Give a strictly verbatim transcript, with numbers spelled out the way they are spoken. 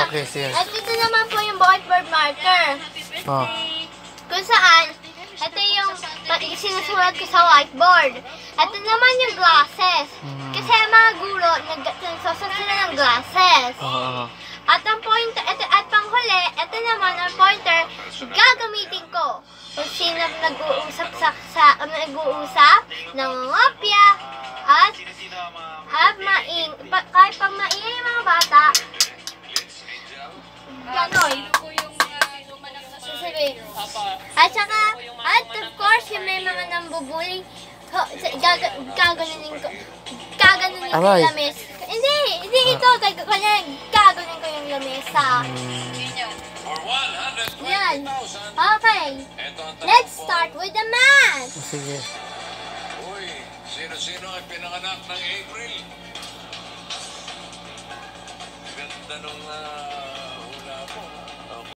Okay, sige. At ito naman po yung whiteboard marker. Oh. Kung saan, ito yung sinusulat ko sa whiteboard. Ito naman yung glasses. Mm. Kasi mga guro, nagsusulat sila ng glasses. Oo. At ang pointer, ito, at panghuli, ito naman ang pointer, gagamitin ko. Kung sino nag-uusap sa, sa um, nag-uusap, nangangopya, at, at maing, pa, kahit pang maingay yung mga bata, gano'n. Sasabihin. At saka, at of course, yung may mga nambubuli, gaganunin ko, gaganunin ko yung lamis. Hindi, hindi ito, gaganunin ko yung lamesa. Yan. Okay. Let's start with the math. Sige. Uy, sino-sino ay pinanganak ng April? Ganda nung... Uh,